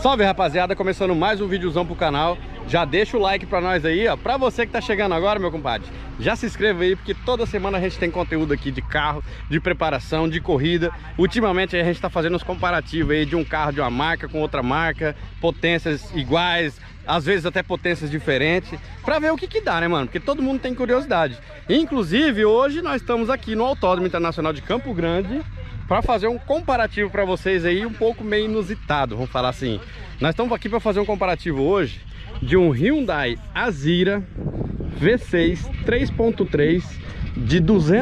Salve, rapaziada, começando mais um videozão pro canal. Já deixa o like pra nós aí, ó. Pra você que tá chegando agora, meu compadre, já se inscreva aí, porque toda semana a gente tem conteúdo aqui de carro, de preparação, de corrida. Ultimamente a gente tá fazendo uns comparativos aí de um carro de uma marca com outra marca, potências iguais, às vezes até potências diferentes, pra ver o que dá, né, mano? Porque todo mundo tem curiosidade. Inclusive, hoje nós estamos aqui no Autódromo Internacional de Campo Grande para fazer um comparativo para vocês aí, um pouco meio inusitado, vamos falar assim. Nós estamos aqui para fazer um comparativo hoje de um Hyundai Azira V6 3.3 de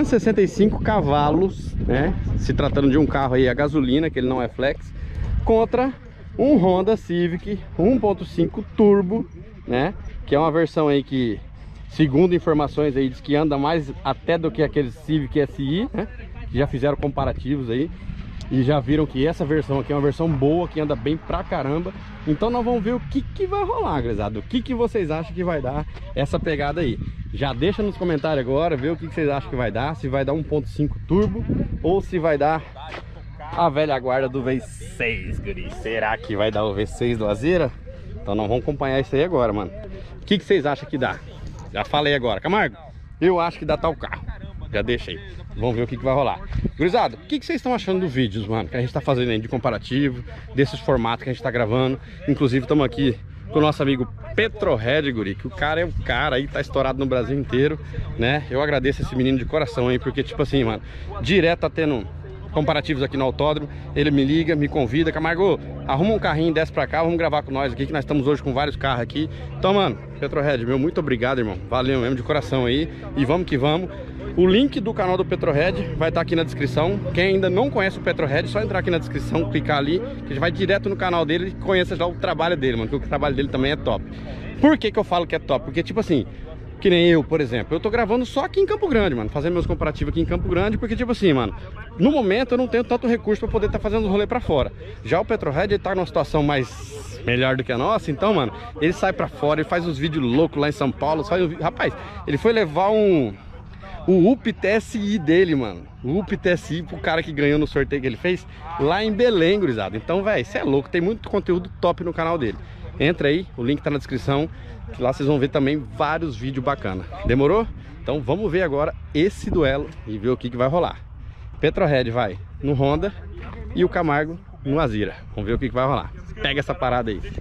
265 cavalos, né? Se tratando de um carro aí a gasolina, que ele não é flex, contra um Honda Civic 1.5 turbo, né? Que é uma versão aí que, segundo informações aí, diz que anda mais até do que aquele Civic SI, né? Já fizeram comparativos aí e já viram que essa versão aqui é uma versão boa, que anda bem pra caramba. Então nós vamos ver o que vai rolar, gurizada. O que vocês acham que vai dar essa pegada aí. Já deixa nos comentários agora, ver o que vocês acham que vai dar. Se vai dar 1.5 turbo ou se vai dar a velha guarda do V6, guri. Será que vai dar o V6 do Azira? Então nós vamos acompanhar isso aí agora, mano. O que vocês acham que dá? Já falei agora. Camargo, eu acho que dá tal carro. Já deixa aí. Vamos ver o que vai rolar. Gurizada, o que vocês estão achando dos vídeos, mano, que a gente tá fazendo aí de comparativo, desses formatos que a gente tá gravando. Inclusive estamos aqui com o nosso amigo Petrohead, guri, que o cara é um cara aí, tá estourado no Brasil inteiro, né? Eu agradeço esse menino de coração aí, porque tipo assim, mano, direto tá tendo comparativos aqui no autódromo. Ele me liga, me convida: Camargo, arruma um carrinho, desce pra cá, vamos gravar com nós aqui, que nós estamos hoje com vários carros aqui. Então, mano, Petrohead, meu muito obrigado, irmão. Valeu mesmo de coração aí. E vamos que vamos. O link do canal do Petrohead vai estar aqui na descrição. Quem ainda não conhece o Petrohead, é só entrar aqui na descrição, clicar ali, que já vai direto no canal dele e conheça já o trabalho dele, mano, porque o trabalho dele também é top. Por que eu falo que é top? Porque, tipo assim, que nem eu, por exemplo, eu tô gravando só aqui em Campo Grande, mano, fazendo meus comparativos aqui em Campo Grande, porque, tipo assim, mano, no momento eu não tenho tanto recurso pra poder estar fazendo os rolê pra fora. Já o Petrohead, ele tá numa situação mais melhor do que a nossa, então, mano, ele sai pra fora, ele faz uns vídeos loucos lá em São Paulo, rapaz, ele foi levar o UP TSI dele, mano, o UP TSI pro cara que ganhou no sorteio que ele fez lá em Belém, gurizada. Então, velho, você é louco, tem muito conteúdo top no canal dele. Entra aí, o link tá na descrição, que lá vocês vão ver também vários vídeos bacanas. Demorou? Então vamos ver agora esse duelo e ver o que vai rolar. Petrohead vai no Honda e o Camargo no Azira. Vamos ver o que vai rolar. Pega essa parada aí.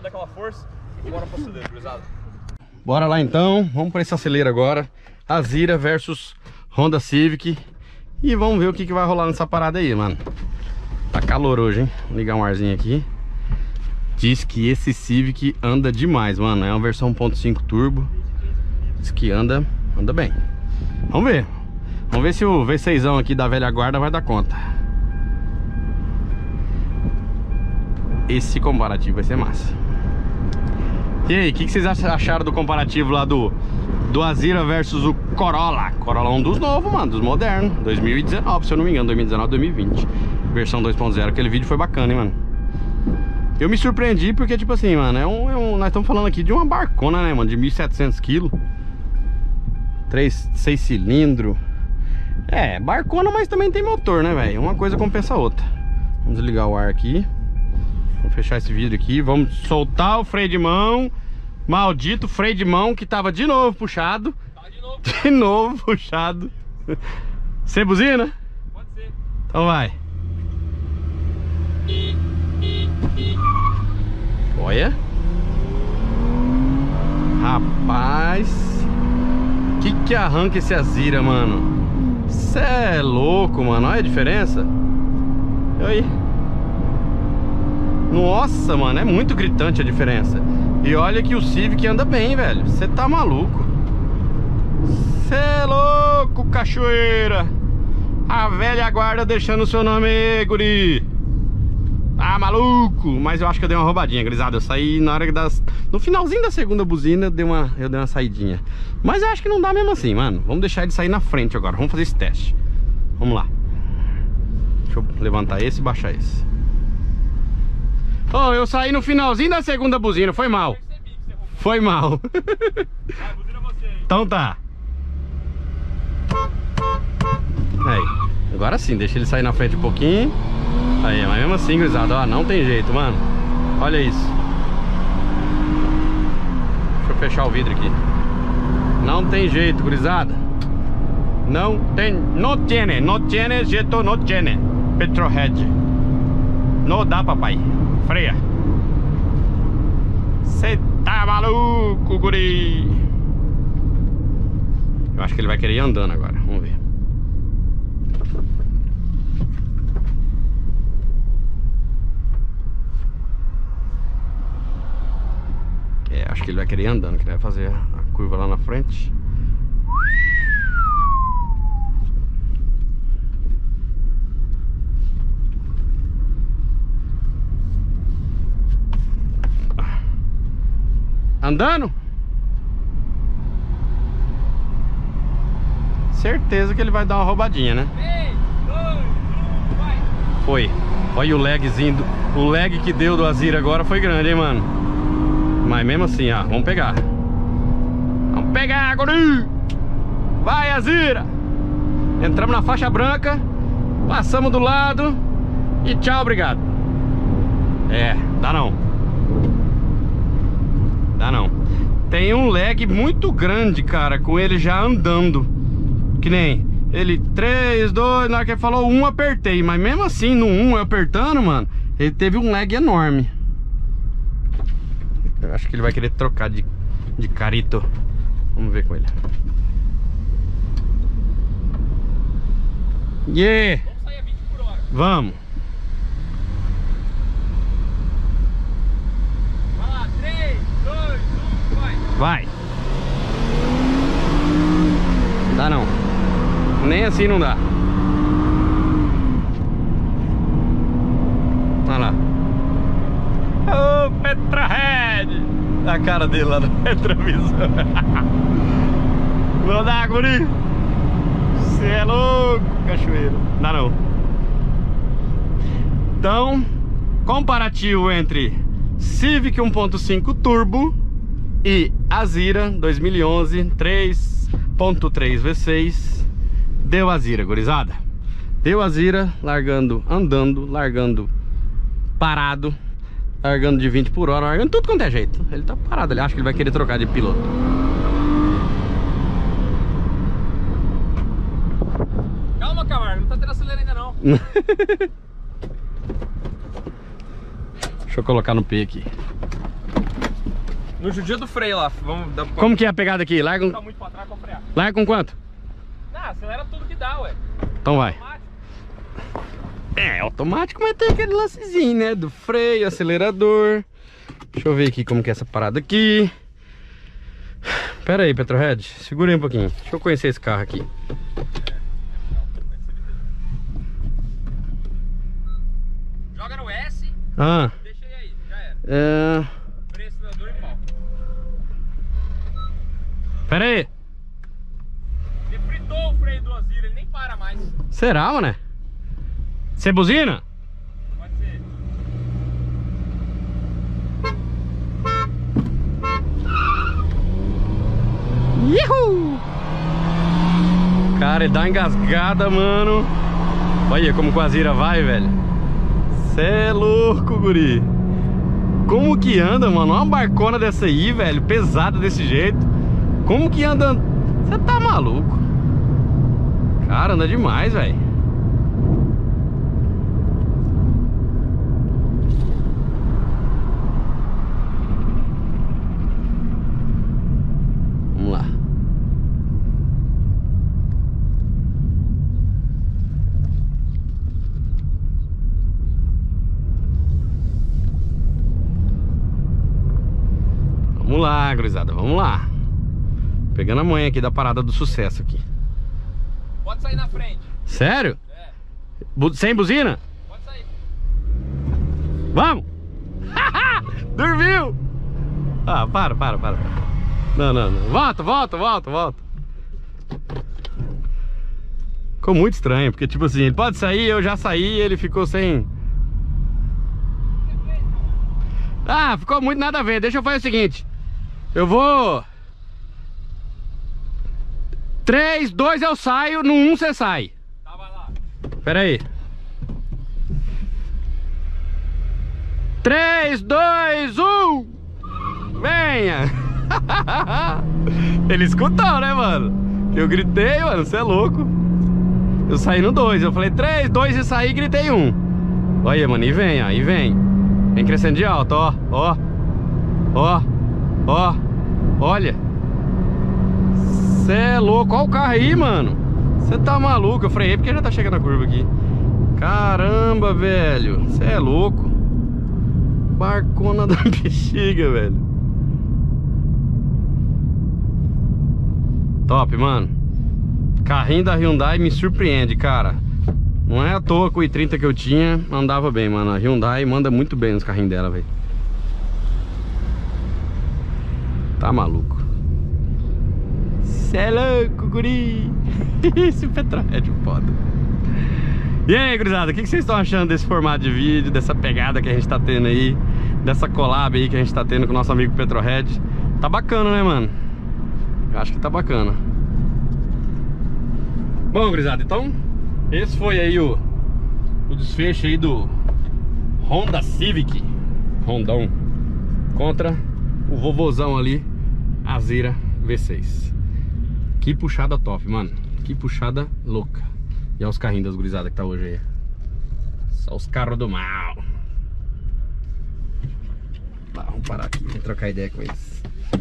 Bora lá então, vamos para esse acelero agora. Azira versus Honda Civic. E vamos ver o que vai rolar nessa parada aí, mano. Tá calor hoje, hein? Vou ligar um arzinho aqui. Diz que esse Civic anda demais, mano. É uma versão 1.5 turbo. Diz que anda bem. Vamos ver. Vamos ver se o V6zão aqui da velha guarda vai dar conta. Esse comparativo vai ser massa. E aí, o que vocês acharam do comparativo lá do Azira versus o Corolla? Corolla é um dos novos, mano, dos modernos. 2019, se eu não me engano, 2019, 2020. Versão 2.0. Aquele vídeo foi bacana, hein, mano. Eu me surpreendi porque, tipo assim, mano, nós estamos falando aqui de uma barcona, né, mano, de 1.700 kg, 6 cilindros. É, barcona, mas também tem motor, né, velho? Uma coisa compensa a outra. Vamos desligar o ar aqui. Vamos fechar esse vidro aqui. Vamos soltar o freio de mão. Maldito freio de mão que tava de novo puxado. Tá de novo puxado. Você buzina? Pode ser. Então vai. Olha. Rapaz, que arranca esse Azira, mano. Cê é louco, mano. Olha a diferença. E aí? Nossa, mano, é muito gritante a diferença. E olha que o Civic anda bem, velho. Você tá maluco. Cê é louco, cachoeira. A velha guarda deixando o seu nome aí, guri. Ah, maluco! Mas eu acho que eu dei uma roubadinha, gurizada. Eu saí na hora no finalzinho da segunda buzina, eu dei uma saidinha. Mas eu acho que não dá mesmo assim, mano. Vamos deixar ele sair na frente agora. Vamos fazer esse teste. Vamos lá. Deixa eu levantar esse e baixar esse. Oh, eu saí no finalzinho da segunda buzina. Foi mal. Foi mal. Então tá. Aí. Agora sim, deixa ele sair na frente um pouquinho. Aí, mas mesmo assim, gurizada, ó, não tem jeito, mano. Olha isso. Deixa eu fechar o vidro aqui. Não tem jeito, gurizada. Não tiene jeito, não tiene. Petrohead. Não dá, papai. Freia. Cê tá maluco, guri. Eu acho que ele vai querer ir andando agora. Vamos ver. Acho que ele vai querer ir andando, que ele vai fazer a curva lá na frente. Andando? Certeza que ele vai dar uma roubadinha, né? 3, 2, 1, vai! Foi. Olha o lagzinho. O lag que deu do Azira agora foi grande, hein, mano? Mas mesmo assim, ó, vamos pegar. Vamos pegar, guri! Vai, Azira! Entramos na faixa branca, passamos do lado e tchau, obrigado. É, dá não. Dá não. Tem um lag muito grande, cara, com ele já andando. Que nem ele 3, 2, na hora que ele falou 1, apertei. Mas mesmo assim, no 1 eu apertando, mano, ele teve um lag enorme. Eu acho que ele vai querer trocar de carito. Vamos ver com ele. Yeah! Vamos sair a 20 por hora. Vamos. Vai lá, 3, 2, 1, vai! Vai. Dá não. Nem assim não dá. Olha lá. Ô, Petrohead! A cara dele lá no retrovisor. Não dá, guri. Você é louco, cachoeiro. Dá não. Então, comparativo entre Civic 1.5 Turbo e Azira 2011 3.3 V6. Deu Azira, gurizada. Deu Azira, largando, andando, largando parado, largando de 20 por hora, largando tudo quanto é jeito. Ele tá parado, ele acha que ele vai querer trocar de piloto. Calma, Camargo, não tá tendo acelera ainda não. Deixa eu colocar no P aqui. No judia do freio lá, vamos dar. Como que é a pegada aqui? Larga, Tá muito pra trás pra frear. larga com quanto? Não, acelera tudo que dá, ué. Então vai. Automático. É, automático, mas tem aquele lancezinho, né? Do freio, acelerador. Deixa eu ver aqui como que é essa parada aqui. Pera aí, Petrohead, segura aí um pouquinho. Deixa eu conhecer esse carro aqui. Joga no S, Ah, deixa ele aí, já era. é... Freio, acelerador e pau. Pera aí. Ele fritou o freio do Azira, ele nem para mais. Será, mané? Você buzina? Pode ser. Yuhu! Cara, ele dá uma engasgada, mano. Olha como o Azira vai, velho. Cê é louco, guri. Como que anda, mano? Uma barcona dessa aí, velho, pesada desse jeito. Como que anda? Você tá maluco? Cara, anda demais, velho. Vamos lá. Vamos lá, gurizada, vamos lá. Pegando a manha aqui da parada do sucesso aqui. Pode sair na frente. Sério? É, Sem buzina? pode sair. Vamos! Dormiu! Ah, para. Não. Volta. Ficou muito estranho, porque tipo assim, ele pode sair, eu já saí, ele ficou sem... Ah, ficou muito nada a ver. Deixa eu fazer o seguinte. Eu vou... 3, 2 eu saio, no 1 você sai. Tá, vai lá. Pera aí. 3, 2, 1. Venha. Ele escutou, né, mano? Eu gritei, mano, você é louco. Eu saí no 2, eu falei 3, 2 e saí e gritei 1. Olha, mano, e vem, ó, e vem. Vem crescendo de alto, ó, ó. Ó, ó, olha. Cê é louco, olha o carro aí, mano. Você tá maluco, eu freiei porque já tá chegando a curva aqui. Caramba, velho, você é louco. Barcona da bexiga, velho. Top, mano. Carrinho da Hyundai me surpreende, cara. Não é à toa que o i30 que eu tinha andava bem, mano. A Hyundai manda muito bem nos carrinhos dela, velho. Tá maluco. Cê é louco, guri. Esse Petrohead foda. E aí, gurizada, o que vocês estão achando desse formato de vídeo, dessa pegada que a gente tá tendo aí, dessa collab aí que a gente tá tendo com o nosso amigo Petrohead? Tá bacana, né, mano? Eu acho que tá bacana. Bom, gurizada, então esse foi aí o desfecho aí do Honda Civic Rondão contra o vovozão ali, Azira V6. Que puxada top, mano. Que puxada louca. E olha os carrinhos das gurizadas que tá hoje aí. Só os carros do mal. Tá, vamos parar aqui e trocar ideia com eles.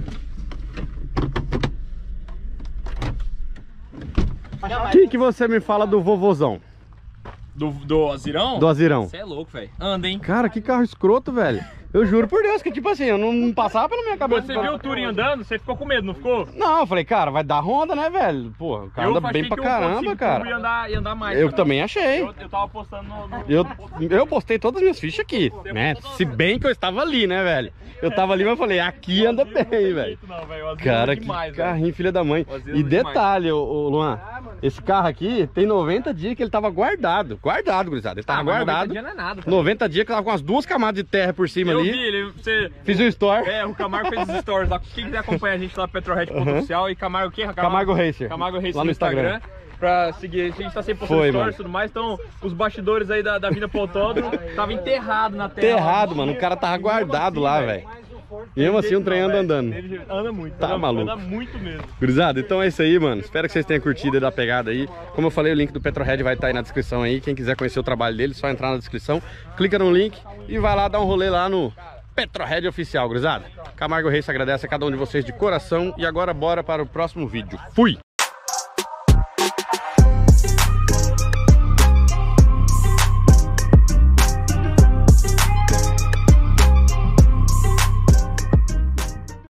O que você me fala do vovozão? Do Azirão? Do Azirão. Você é louco, velho. Anda, hein? Cara, que carro escroto, velho. Eu juro por Deus que, tipo assim, eu não passava pela minha cabeça. Você viu o Touring andando, você ficou com medo, não ficou? Não, eu falei, cara, vai dar Honda, né, velho? Pô, o carro anda bem pra caramba, cara. Ia andar mais. Eu também achei. Eu tava postando no... Eu postei todas as minhas fichas aqui, né? Se bem que eu estava ali, né, velho? Eu tava ali, mas eu falei, aqui anda bem, velho. Cara, que carrinho, filha da mãe. E detalhe, ô Luan, esse carro aqui tem 90 dias que ele tava guardado. Guardado, gurizada. Ele tava guardado. 90 dias não é nada, cara. 90 dias que tava com as duas camadas de terra por cima ali. Eu vi, fiz o store. É, o Camargo fez os stories lá. Quem quiser acompanhar a gente lá, Petrohead.oficial e Camargo o quê? Camargo Racer. Camargo Racer lá no Instagram. Pra seguir, a gente tá sempre postando stories e tudo mais. Então, os bastidores aí da vida pro autódromo tava enterrado na terra. Enterrado, mano. O cara tava guardado lá, velho. E mesmo assim, um trem anda andando. Ele anda muito, tá maluco. Anda muito mesmo. Gurizada, então é isso aí, mano. Espero que vocês tenham curtido da pegada aí. Como eu falei, o link do Petrohead vai estar aí na descrição aí. Quem quiser conhecer o trabalho dele, só entrar na descrição, clica no link e vai lá dar um rolê lá no Petrohead Oficial, gurizada. Camargo Reis agradece a cada um de vocês de coração. E agora bora para o próximo vídeo. Fui!